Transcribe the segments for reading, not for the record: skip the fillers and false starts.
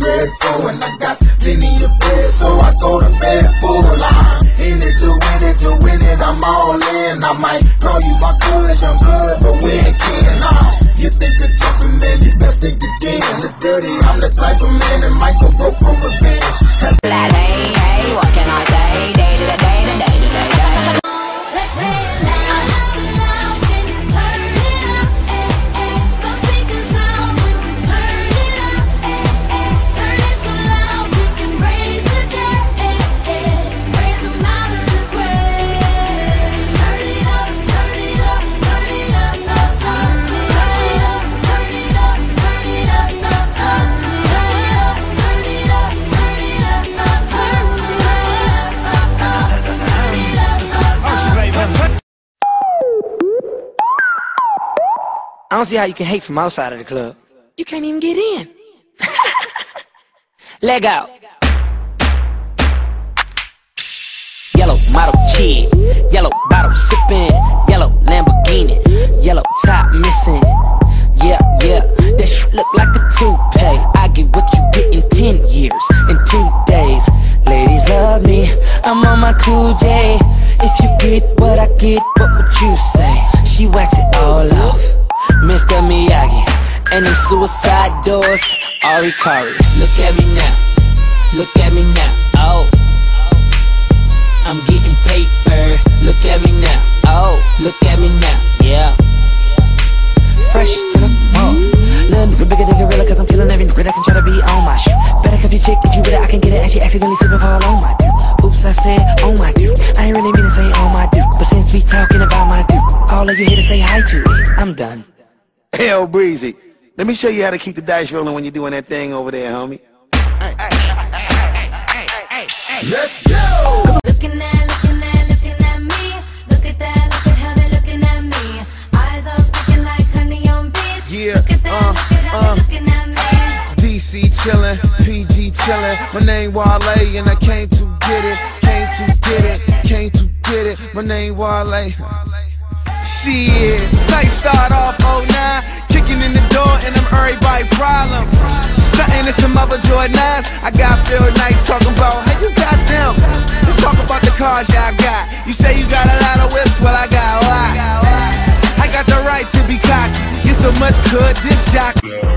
ready for, and I got plenty of bread, so I go to bed full. I'm in it to win it, I'm all in. I might call you my cousin, blood, but we ain't kin. You think of jumping, man, you best think again. The dirty, I'm the type of man that might go broke for revenge. Like, hey, what can I say? Day to the day to day to day to day. Let's play it loud, loud, can you turn it up? Those speakers out when we turn it up. Turn it so loud we can raise the dead. Raise them out of the grave. Turn it up, turn it up, turn it up, up, up. Turn it up, turn it up, turn it up, up, up. Turn it up, turn it up, turn it up, up, up. Turn it up, up, up. Turn it up, up, up. I don't see how you can hate from outside of the club. You can't even get in. Leg out. Yellow model chick, yellow bottle sipping, yellow Lamborghini, yellow top missing. Yeah, yeah, that shit look like a toupee. I get what you get in 10 years, in 2 days. Ladies love me, I'm on my cool J. If you get what I get, what would you say? She wax it all off, Mr. Miyagi, and them suicide doors, Ari Kari. Look at me now, look at me now, oh, I'm getting paper. Look at me now, oh, look at me now, yeah. Fresh to the mouth, little nigga bigger than gorilla, cause I'm killing every nigga that can try to be on my shoe. Better cuff your chick if you with it, I can get it, and she accidentally slip and fall on my dude. Oops, I said on my dude, I ain't really mean to say on my dude, but since we talking about my dude, all of you here to say hi to it, I'm done. Hell, Breezy, let me show you how to keep the dice rolling when you're doing that thing over there, homie. Let's go! Looking at me. Look at that, look at how they're looking at me. Eyes all sticking like honey on bees. Yeah, Look at that, look at how they're looking at me. DC chillin', PG chillin'. My name Wale and I came to get it, came to get it, came to get it. My name Wale. Shit, tight start off 09, kicking in the door and I'm everybody problem. Stuntin' in some other Jordans. I got Phil Knight talking about how you got them. Let's talk about the cars y'all got. You say you got a lot of whips, well I got a lot. I got the right to be cocky. Get so much good, this jock.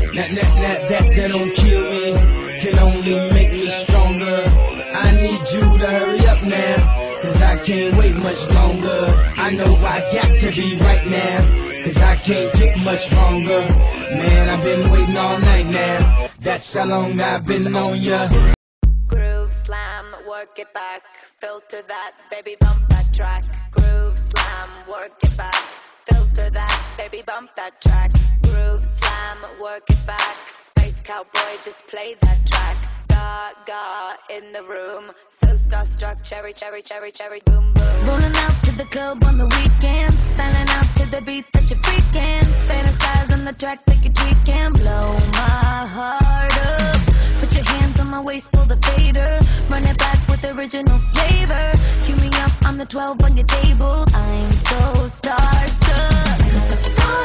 That don't kill me, can only make me stronger. I need you to hurry up now, cause I can't wait much longer. I know I got to be right now, cause I can't get much longer. Man, I've been waiting all night now, that's how long I've been on ya. Groove slam, work it back. Filter that, baby, bump that track. Groove slam, work it back. Filter that, baby, bump that track. Groove slam, work it back. Space cowboy, just play that track. Gaga in the room, so starstruck, cherry, cherry, cherry, cherry, boom, boom. Rolling out to the club on the weekends, styling out to the beat that you're freaking. Fantasize on the track, make it tweak and blow my heart up. Put your hands on my waist, pull the fader. Run it back with original flavor. Cue me up, I'm the 12 on your table. I'm so starstruck, I'm so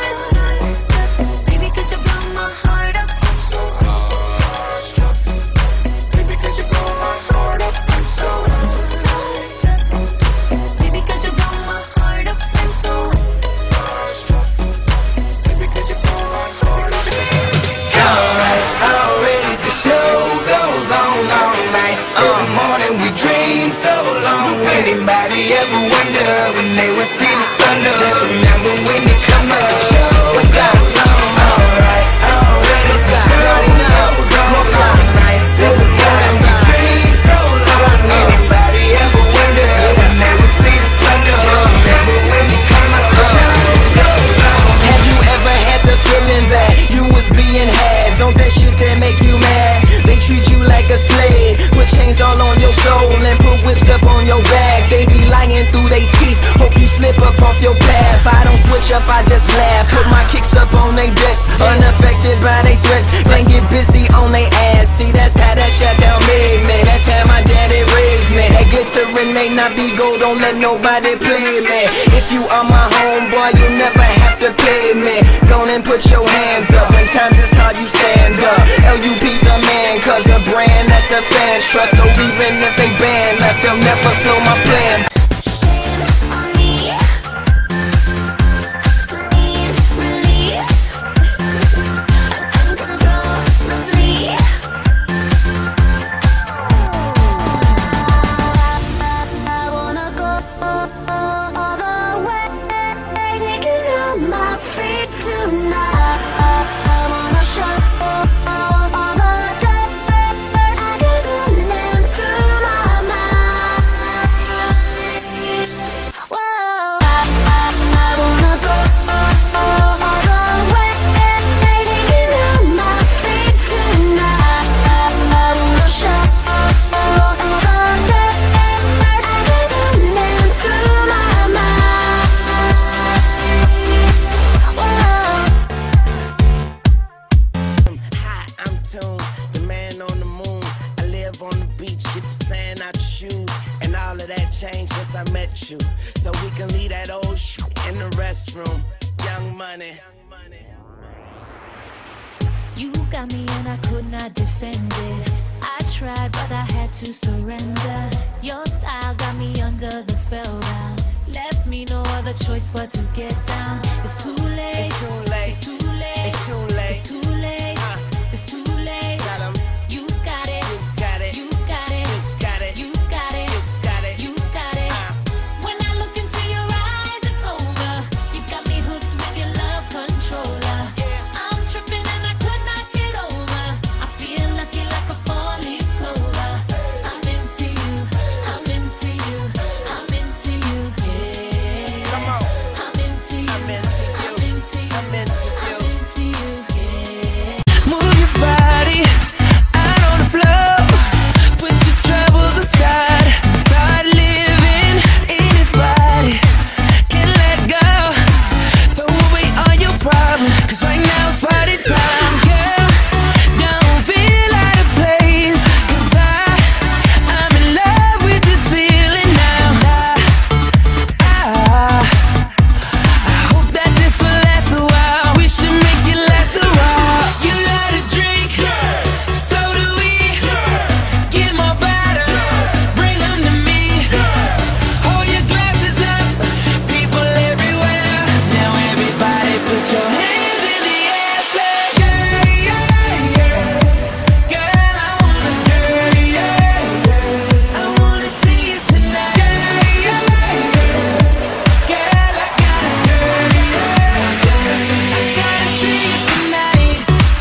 starstruck. Baby, could you blow my heart up? I'm so starstruck. Baby, could you blow my heart up? I'm so starstruck. Baby, could you blow my heart up? I'm so starstruck. Baby, could you blow my heart up? Alright, already the show goes on all night. Till the morning we dream so long. Anybody ever wonder when they would see the sun up? Just remember when they come up, the show goes on. Alright, already the show goes on all night. Till the morning we dream so long. Anybody ever wonder when they would see the sun up? Just remember when they come up, the show goes on. Have you ever had the feeling that you was being had? Don't that shit that make you mad? They treat you like a slave, put chains all on your soul and put whips up on your back. They be lying through they teeth, hope you slip up off your path. I don't switch up, I just laugh. Put my kicks up on they desk, unaffected by they threats. Then get busy on they ass. See, that's how that shit tell me, man. That's how my daddy raised me. That glittering may not be gold, don't let nobody play me. If you are my homeboy, you never have to pay me. Go and put your hands up, when times is hard you stand up. LUP the man, cause a brand that the fans trust. So even if they ban us, they'll never slow my plans. Since I met you, so we can leave that old shit in the restroom. Young Money. You got me and I could not defend it. I tried but I had to surrender. Your style got me under the spellbound. Left me no other choice but to get down. It's too late. It's too late. It's too late. It's too late. It's too late. It's too late. Tell 'em. You got it. You got it. You got it. You got it. You got it. You got it. You got it. When I look into your eyes, it's over. You got me hooked with your love controller. I'm tripping and I could not get over. I feel lucky like a four-leaf clover. I'm into you. I'm into you. I'm into you. Yeah. Come on. I'm into you. I'm into you. I'm into you. I'm into you. I'm into you. Yeah. Move your body out on the floor. Put your troubles aside. Start living. Anybody can let go. Throw away all your problems, 'cause right now it's party time. Girl, don't feel out of place, 'cause I'm in love with this feeling now. I hope that this will last a while. We should make it last a while. You love to drink, so do we. Get more bottles, bring them to me. Hold your glasses up, people everywhere. Now everybody put your hands in the air. Say, yeah, yeah, yeah. Girl, I wanna, yeah, yeah, yeah. I wanna see you tonight. Yeah, yeah, yeah. Girl, I gotta, yeah, yeah, yeah. I gotta see you tonight.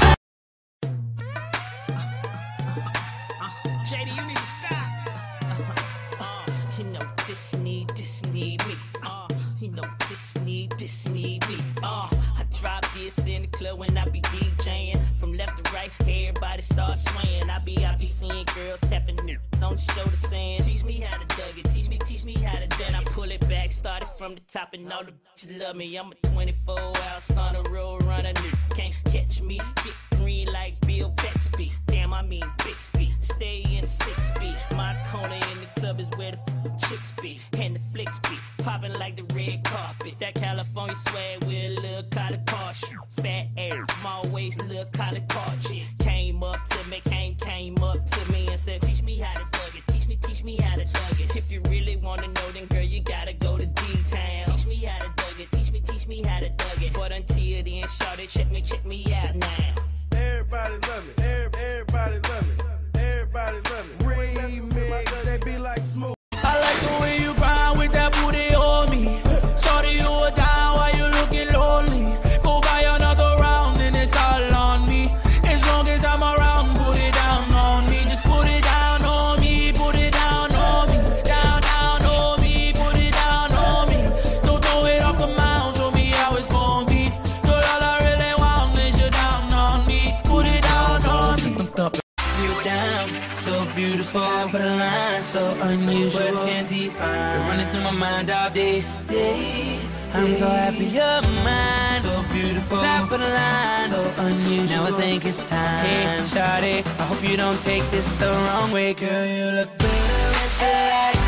JD, you need to stop. You know this need me. You know this need me. I drop this in the club when I be DJing. From left to right, everybody start swaying. I be seeing girls tapping on the shoulder saying, teach me how to dug it, teach me how to do it. Then I pull it back, started from the top, and all the bitches love me. I'm a 24-hour stunner, road runner, can't catch me. Get green like Bill Bixby. Damn, I mean Bixby. Stay in the 6-speed. My corner in the club is where the chicks be, and the flicks be popping like the red carpet. That California swag with a little collard partial. Fat air, small waist, little collard party. Came up to me and said, teach me how to dug it. Teach me how to dug it. If you really wanna know, then girl, you gotta go to D-Town. Teach me how to dug it. Teach me how to dug it. But until then, shawty, check me out now. Everybody love me. Everybody love me. Everybody love me. Remix, they be like smooth. I like the way you grind with that booty on me. Shorty, you are down while you looking lonely. Go buy another round and it's all on me. As long as I'm around, put it down on me. Just put it down on me. Put it down on me. Down on me. Put it down on me. Don't throw it off the mound. Show me how it's gonna be. Girl, all I really want is you down on me. Put it down on me. You down, so beautiful. Top of the line, so unusual. Words can't define. Been running through my mind all day. I'm so happy you're mine. So beautiful. Top of the line, so unusual. Now I think it's time. Hey, shawty, I hope you don't take this the wrong way. Girl, you look better with the light.